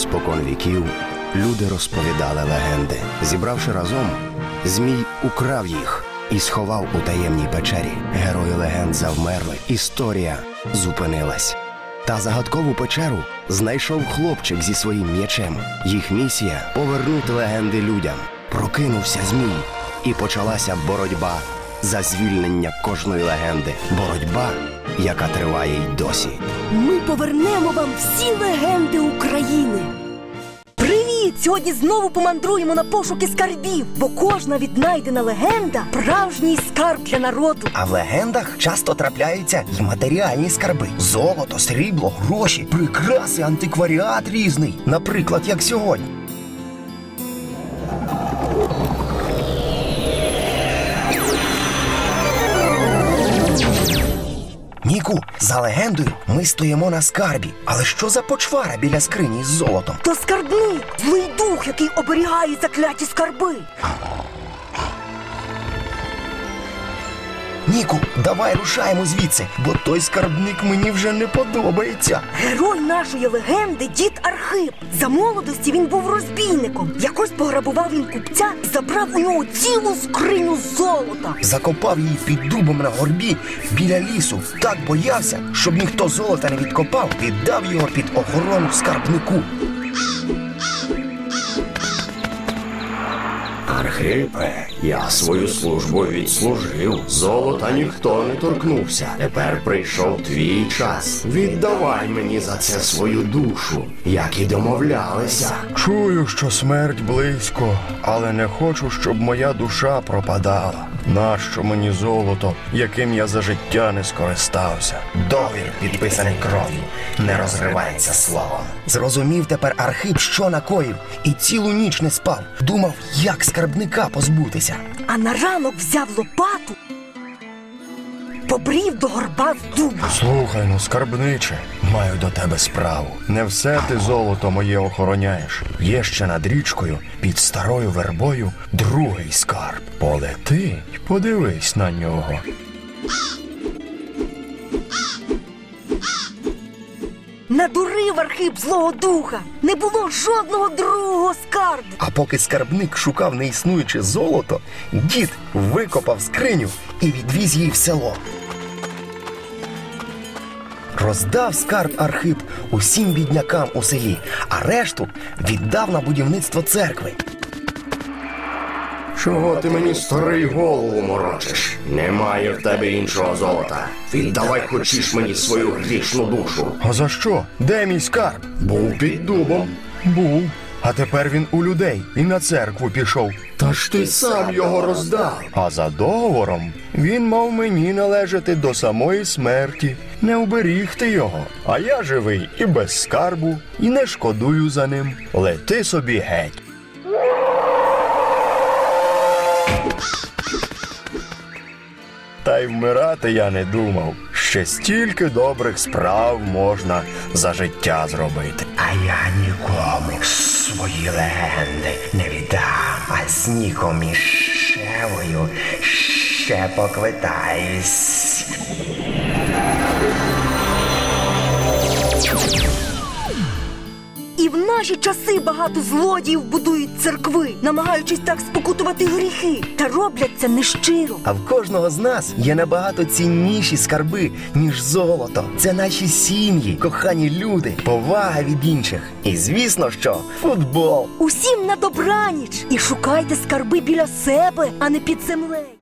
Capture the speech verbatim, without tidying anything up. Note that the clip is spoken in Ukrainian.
Спокон віків люди розповідали легенди. Зібравши разом, Змій украв їх і сховав у таємній печері. Герої легенд завмерли, історія зупинилась. Та загадкову печеру знайшов хлопчик зі своїм м'ячем. Їх місія – повернути легенди людям. Прокинувся Змій, і почалася боротьба за звільнення кожної легенди. Боротьба, яка триває й досі. Ми повернемо вам всі легенди України. Привіт! Сьогодні знову помандруємо на пошуки скарбів, бо кожна віднайдена легенда – справжній скарб для народу. А в легендах часто трапляються й матеріальні скарби. Золото, срібло, гроші, прикраси, антикваріат різний. Наприклад, як сьогодні. Ніку, за легендою, ми стоїмо на скарбі. Але що за почвара біля скрині з золотом? То скарбник, злий дух, який оберігає закляті скарби. Ніку, давай рушаємо звідси, бо той скарбник мені вже не подобається. Герой нашої легенди – дід Архип. За молодості він був розбійником. Якось пограбував він купця і забрав у нього цілу скриню золота. Закопав її під дубом на горбі біля лісу. Так боявся, щоб ніхто золота не відкопав, віддав його під охорону скарбнику. Архипе, я свою службу відслужив. Золота ніхто не торкнувся. Тепер прийшов твій час. Віддавай мені за це свою душу, як і домовлялися. Чую, що смерть близько, але не хочу, щоб моя душа пропадала. Нащо мені золото, яким я за життя не скористався? Договір, підписаний кров'ю, не розривається словом. Зрозумів тепер Архип, що накоїв, і цілу ніч не спав. Думав, як скарбника позбутися. А на ранок взяв лопату, побрів до горба з дубу. Слухай, ну, скарбниче, маю до тебе справу. Не все ти золото моє охороняєш. Є ще над річкою, під старою вербою, другий скарб. Полети й подивись на нього. Надурив Архип злого духа. Не було жодного другого скарбу. А поки скарбник шукав неіснуюче золото, дід викопав скриню і відвіз її в село. Роздав скарб Архип усім біднякам у селі, а решту віддав на будівництво церкви. Чого ти мені, старий, голову морочиш? Немає в тебе іншого золота. Віддавай хочеш мені свою грішну душу. А за що? Де мій скарб? Був під дубом. Був. А тепер він у людей і на церкву пішов. Та ж ти сам його роздав. А за договором він мав мені належати до самої смерті. Не уберігти його. А я живий і без скарбу, і не шкодую за ним. Лети собі геть. Та й вмирати я не думав. Ще стільки добрих справ можна за життя зробити. А я нікому свої легенди не віддам, а з Ніком і Шевою ще поквитаюсь. І в наші часи багато злодіїв будують церкви, намагаючись так спокутувати гріхи, та роблять це нещиро. А в кожного з нас є набагато цінніші скарби, ніж золото. Це наші сім'ї, кохані люди, повага від інших. І звісно, що футбол. Усім на добраніч! І шукайте скарби біля себе, а не під землею.